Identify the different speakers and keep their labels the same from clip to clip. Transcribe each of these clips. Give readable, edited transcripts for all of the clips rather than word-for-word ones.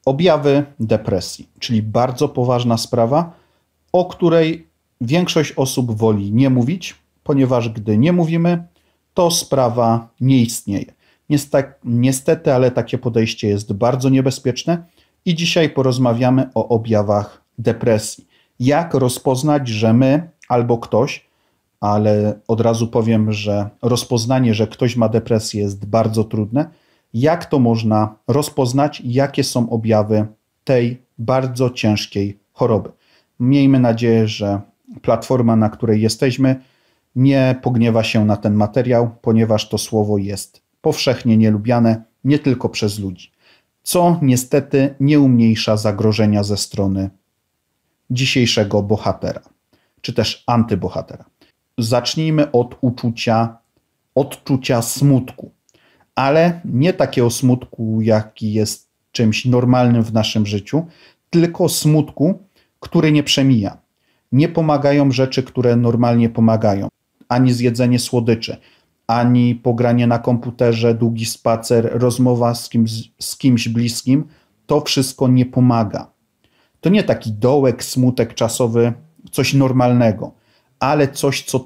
Speaker 1: Objawy depresji, czyli bardzo poważna sprawa, o której większość osób woli nie mówić, ponieważ gdy nie mówimy, to sprawa nie istnieje. Niestety, ale takie podejście jest bardzo niebezpieczne i dzisiaj porozmawiamy o objawach depresji. Jak rozpoznać, że my albo ktoś, ale od razu powiem, że rozpoznanie, że ktoś ma depresję, jest bardzo trudne. Jak to można rozpoznać, jakie są objawy tej bardzo ciężkiej choroby? Miejmy nadzieję, że platforma, na której jesteśmy, nie pogniewa się na ten materiał, ponieważ to słowo jest powszechnie nielubiane nie tylko przez ludzi, co niestety nie umniejsza zagrożenia ze strony dzisiejszego bohatera, czy też antybohatera. Zacznijmy od odczucia smutku, ale nie takiego smutku, jaki jest czymś normalnym w naszym życiu, tylko smutku, który nie przemija. Nie pomagają rzeczy, które normalnie pomagają. Ani zjedzenie słodyczy, ani pogranie na komputerze, długi spacer, rozmowa z kimś bliskim. To wszystko nie pomaga. To nie taki dołek, smutek czasowy, coś normalnego, ale coś, co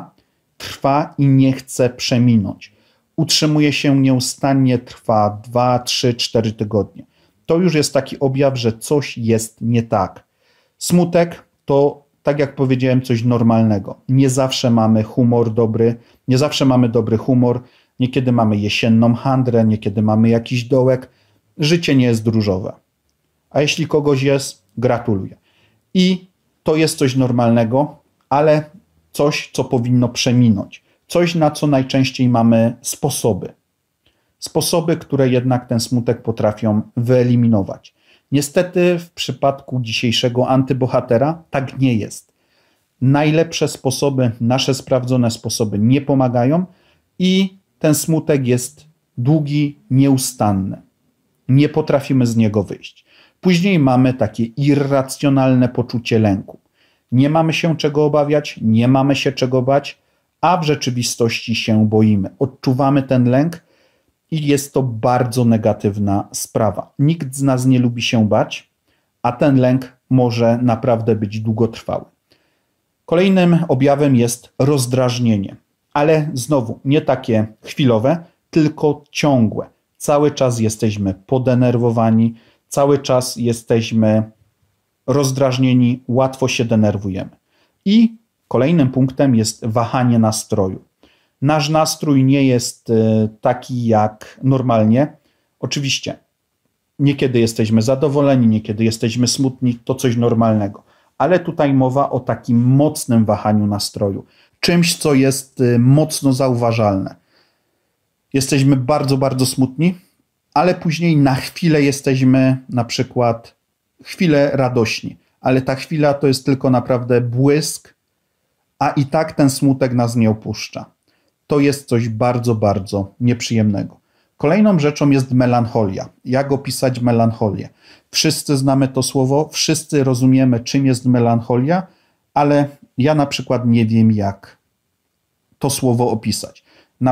Speaker 1: trwa i nie chce przeminąć. Utrzymuje się nieustannie, trwa 2, 3, 4 tygodnie. To już jest taki objaw, że coś jest nie tak. Smutek to, tak jak powiedziałem, coś normalnego. Nie zawsze mamy humor dobry, nie zawsze mamy dobry humor, niekiedy mamy jesienną handrę, niekiedy mamy jakiś dołek. Życie nie jest różowe. A jeśli kogoś jest, gratuluję. I to jest coś normalnego, ale coś, co powinno przeminąć. Coś, na co najczęściej mamy sposoby. Sposoby, które jednak ten smutek potrafią wyeliminować. Niestety w przypadku dzisiejszego antybohatera tak nie jest. Najlepsze sposoby, nasze sprawdzone sposoby nie pomagają i ten smutek jest długi, nieustanny. Nie potrafimy z niego wyjść. Później mamy takie irracjonalne poczucie lęku. Nie mamy się czego obawiać, nie mamy się czego bać, a w rzeczywistości się boimy. Odczuwamy ten lęk i jest to bardzo negatywna sprawa. Nikt z nas nie lubi się bać, a ten lęk może naprawdę być długotrwały. Kolejnym objawem jest rozdrażnienie, ale znowu nie takie chwilowe, tylko ciągłe. Cały czas jesteśmy podenerwowani, cały czas jesteśmy rozdrażnieni, łatwo się denerwujemy. I kolejnym punktem jest wahanie nastroju. Nasz nastrój nie jest taki jak normalnie. Oczywiście niekiedy jesteśmy zadowoleni, niekiedy jesteśmy smutni, to coś normalnego. Ale tutaj mowa o takim mocnym wahaniu nastroju. Czymś, co jest mocno zauważalne. Jesteśmy bardzo, bardzo smutni, ale później na chwilę jesteśmy na przykład chwilę radośni. Ale ta chwila to jest tylko naprawdę błysk, a i tak ten smutek nas nie opuszcza. To jest coś bardzo, bardzo nieprzyjemnego. Kolejną rzeczą jest melancholia. Jak opisać melancholię? Wszyscy znamy to słowo, wszyscy rozumiemy, czym jest melancholia, ale ja na przykład nie wiem, jak to słowo opisać.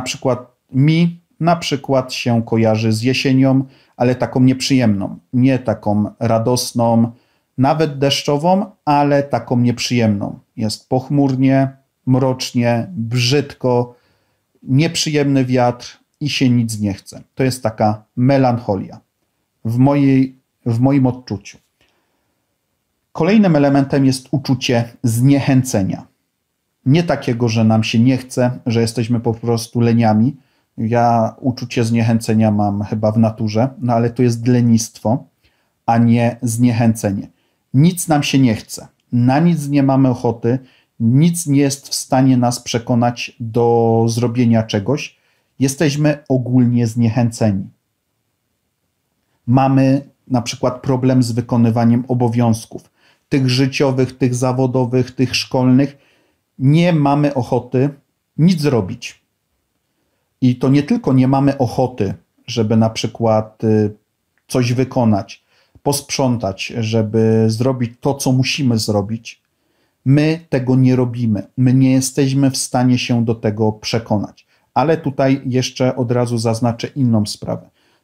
Speaker 1: Na przykład się kojarzy z jesienią, ale taką nieprzyjemną, nie taką radosną, nawet deszczową, ale taką nieprzyjemną. Jest pochmurnie, mrocznie, brzydko, nieprzyjemny wiatr i się nic nie chce. To jest taka melancholia w moim odczuciu. Kolejnym elementem jest uczucie zniechęcenia. Nie takiego, że nam się nie chce, że jesteśmy po prostu leniami. Ja uczucie zniechęcenia mam chyba w naturze, no ale to jest lenistwo, a nie zniechęcenie. Nic nam się nie chce, na nic nie mamy ochoty, nic nie jest w stanie nas przekonać do zrobienia czegoś. Jesteśmy ogólnie zniechęceni. Mamy na przykład problem z wykonywaniem obowiązków, tych życiowych, tych zawodowych, tych szkolnych. Nie mamy ochoty nic zrobić. I to nie tylko nie mamy ochoty, żeby na przykład coś wykonać, posprzątać, żeby zrobić to, co musimy zrobić. My tego nie robimy. My nie jesteśmy w stanie się do tego przekonać. Ale tutaj jeszcze od razu zaznaczę inną sprawę.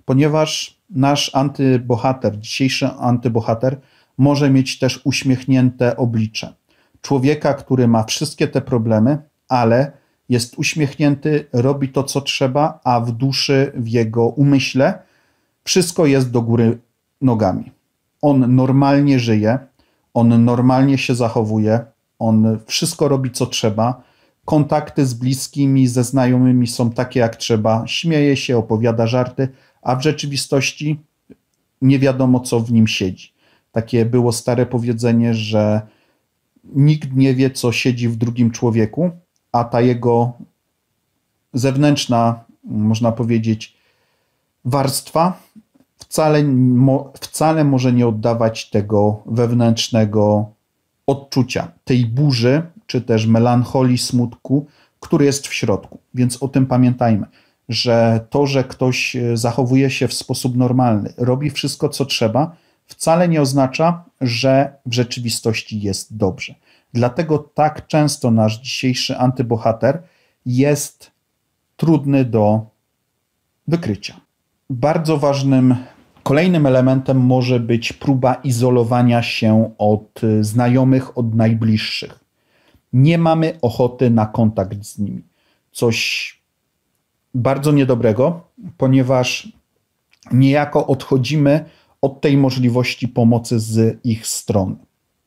Speaker 1: ponieważ nasz antybohater, dzisiejszy antybohater może mieć też uśmiechnięte oblicze. Człowieka, który ma wszystkie te problemy, ale jest uśmiechnięty, robi to, co trzeba, a w duszy, w jego umyśle wszystko jest do góry nogami. On normalnie żyje, on normalnie się zachowuje, on wszystko robi, co trzeba. Kontakty z bliskimi, ze znajomymi są takie, jak trzeba. Śmieje się, opowiada żarty, a w rzeczywistości nie wiadomo, co w nim siedzi. Takie było stare powiedzenie, że nikt nie wie, co siedzi w drugim człowieku, a ta jego zewnętrzna, można powiedzieć, warstwa wcale może nie oddawać tego wewnętrznego odczucia, tej burzy, czy też melancholii, smutku, który jest w środku. Więc o tym pamiętajmy, że to, że ktoś zachowuje się w sposób normalny, robi wszystko, co trzeba, wcale nie oznacza, że w rzeczywistości jest dobrze. Dlatego tak często nasz dzisiejszy antybohater jest trudny do wykrycia. Bardzo ważnym kolejnym elementem może być próba izolowania się od znajomych, od najbliższych. Nie mamy ochoty na kontakt z nimi. Coś bardzo niedobrego, ponieważ niejako odchodzimy od tej możliwości pomocy z ich strony.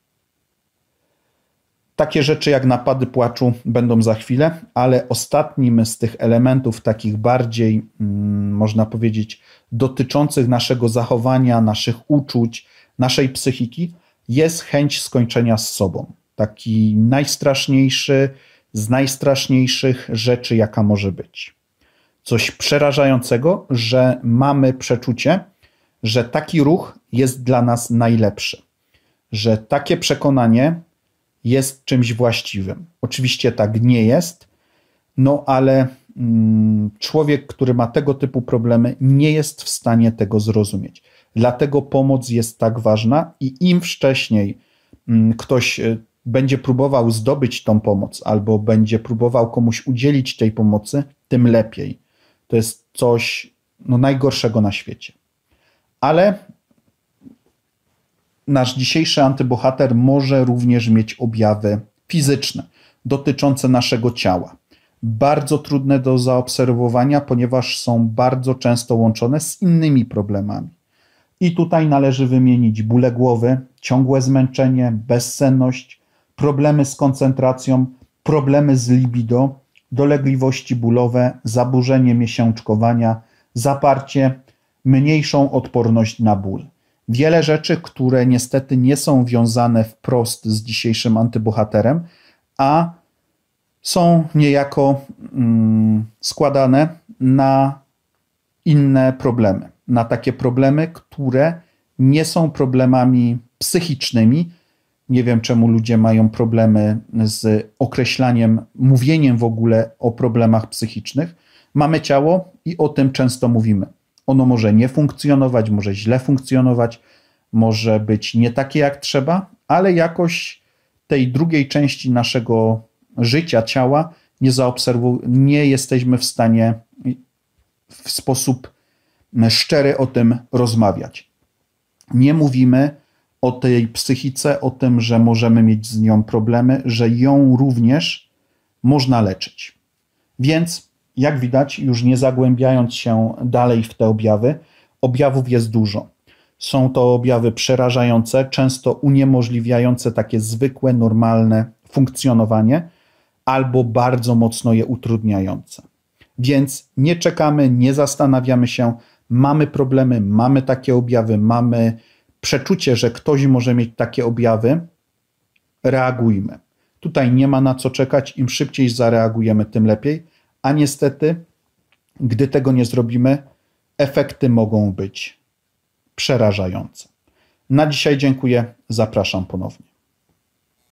Speaker 1: Takie rzeczy jak napady płaczu będą za chwilę, ale ostatnim z tych elementów takich bardziej, można powiedzieć, dotyczących naszego zachowania, naszych uczuć, naszej psychiki, jest chęć skończenia z sobą. Taki najstraszniejszy z najstraszniejszych rzeczy, jaka może być. Coś przerażającego, że mamy przeczucie, że taki ruch jest dla nas najlepszy, że takie przekonanie jest czymś właściwym. Oczywiście tak nie jest, no ale człowiek, który ma tego typu problemy, nie jest w stanie tego zrozumieć. Dlatego pomoc jest tak ważna i im wcześniej ktoś będzie próbował zdobyć tą pomoc albo będzie próbował komuś udzielić tej pomocy, tym lepiej. To jest coś najgorszego na świecie. Ale nasz dzisiejszy antybohater może również mieć objawy fizyczne dotyczące naszego ciała. Bardzo trudne do zaobserwowania, ponieważ są bardzo często łączone z innymi problemami. I tutaj należy wymienić bóle głowy, ciągłe zmęczenie, bezsenność, problemy z koncentracją, problemy z libido, dolegliwości bólowe, zaburzenie miesiączkowania, zaparcie, mniejszą odporność na ból. Wiele rzeczy, które niestety nie są wiązane wprost z dzisiejszym antybohaterem, a są niejako składane na inne problemy. Na takie problemy, które nie są problemami psychicznymi. Nie wiem, czemu ludzie mają problemy z określaniem, mówieniem w ogóle o problemach psychicznych. Mamy ciało i o tym często mówimy. Ono może nie funkcjonować, może źle funkcjonować, może być nie takie jak trzeba, ale jakoś tej drugiej części naszego życia, ciała nie jesteśmy w stanie w sposób szczery o tym rozmawiać. Nie mówimy o tej psychice, o tym, że możemy mieć z nią problemy, że ją również można leczyć. Więc jak widać, już nie zagłębiając się dalej w te objawy, objawów jest dużo. Są to objawy przerażające, często uniemożliwiające takie zwykłe, normalne funkcjonowanie albo bardzo mocno je utrudniające. Więc nie czekamy, nie zastanawiamy się, mamy problemy, mamy takie objawy, mamy przeczucie, że ktoś może mieć takie objawy, reagujmy. Tutaj nie ma na co czekać, im szybciej zareagujemy, tym lepiej, a niestety, gdy tego nie zrobimy, efekty mogą być przerażające. Na dzisiaj dziękuję, zapraszam ponownie.